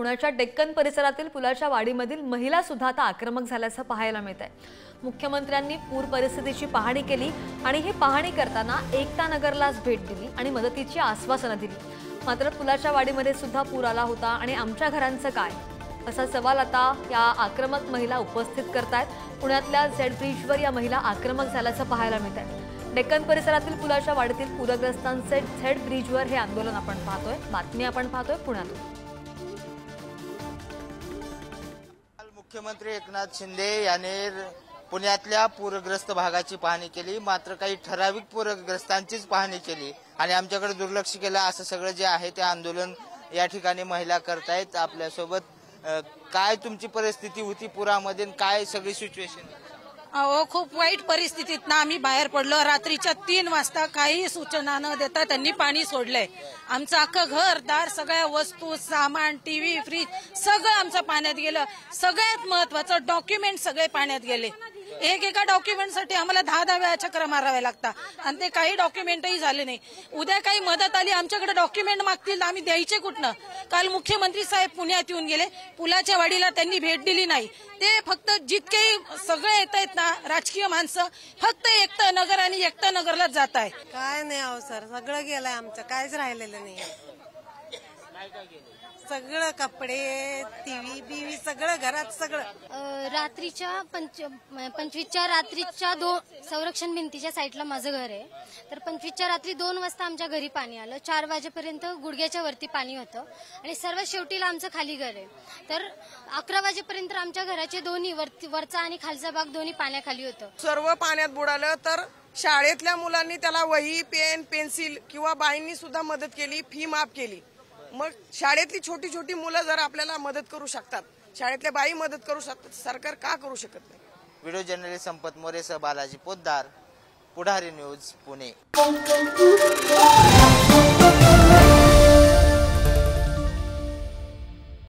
पुण्याच्या डेक्कन परिसरातील पुलाच्या वाडीमधील महिला सुद्धा आता आक्रमक झाल्याचं पाहायला मिळतंय। मुख्यमंत्र्यांनी पूर परिस्थितीची पाहणी केली आणि ही पाहणी करताना एकता नगरलाच भेट दिली आणि मदतीची आश्वासनं दिली। मात्र पुलाच्या वाडीमध्ये सुद्धा पूर आला होता आणि आमच्या घरांचं काय असा सवाल आता या आक्रमक महिला उपस्थित करतायत। पुण्यातल्या झेड ब्रिजवर या महिला आक्रमक झाल्याचं पाहायला मिळतंय। डेक्कन परिसरातील पुलाच्या वाडीतील पूरग्रस्तांचे झेड ब्रिजवर हे आंदोलन आपण पाहतोय। बातमी आपण पाहतोय पुण्यातून। मुख्यमंत्री एकनाथ शिंदे यांनी पुण्यातल्या पूरग्रस्त भागाची पाहणी केली, मात्र काही ठराविक पूरग्रस्तांचीच पाहणी केली आणि आमच्याकडे दुर्लक्ष केलं असं सगळं जे आहे ते आंदोलन या ठिकाणी महिला करतायत। आपल्यासोबत काय तुमची परिस्थिती होती पुरामध्ये, काय सगळी सिच्युएशन? अहो, खूप वाईट परिस्थितीत ना आम्ही बाहेर पडलो। रात्रीच्या 3 वाजता काही सूचना न देता त्यांनी पाणी सोडलंय। आमचं अख्खं घरदार, सगळ्या वस्तू, सामान, टीव्ही, फ्रीज सगळं आमचं पाण्यात गेलं। सगळ्यात महत्वाचं डॉक्युमेंट सगळे पाण्यात गेले। एका डॉक्युमेंटसाठी आम्हाला 10 वेळा चक्र मारावे लागतात आणि ते काही डॉक्युमेंटही झाले नाही। उद्या काही मदत आली, आमच्याकडे डॉक्युमेंट मागतील तर आम्ही द्यायचे कुठनं? काल मुख्यमंत्री साहेब पुण्यात येऊन गेले, पुलाच्या वाडीला त्यांनी भेट दिली नाही। ते फक्त जितके सगळे येत आहेत ना राजकीय माणसं, फक्त एकता नगर आणि एकता नगरलाच जात आहे। काय नाही अहो सर, सगळं गेलंय आमचं, काहीच राहिलेलं नाही। सगळं कपडे, टीव्ही बीवी सगळं घरात सगळं। रात्रीच्या 25च्या रात्रीच्या संरक्षण भिंतीच्या साईडला माझं घर आहे। तर 25च्या रात्री 2 वाजता आमच्या घरी पाणी आलं। 4 वाजेपर्यंत गुडघ्याच्या वरती पाणी होतं आणि सर्वात शेवटीला आमचं खाली घर आहे। तर 11 वाजेपर्यंत आमच्या घराचे दोन्ही वरचा आणि खालचा भाग दोन्ही पाण्याखाली होतं। सर्व पाण्यात बुडालं। तर शाळेतल्या मुलांनी त्याला वही, पेन, पेन्सिल किंवा बाईंनी सुद्धा मदत केली, फी माफ केली। मग शाळेतली छोटी छोटी मुलं जर आपल्याला मदत करू शकतात, शाळेतल्या बाई मदत करू शकतात, सरकार का करू शकत नाही? व्हिडिओ जर्नलिस्ट संपत मोरेसह बालाजी पोद्दार, पुढारी न्यूज, पुणे।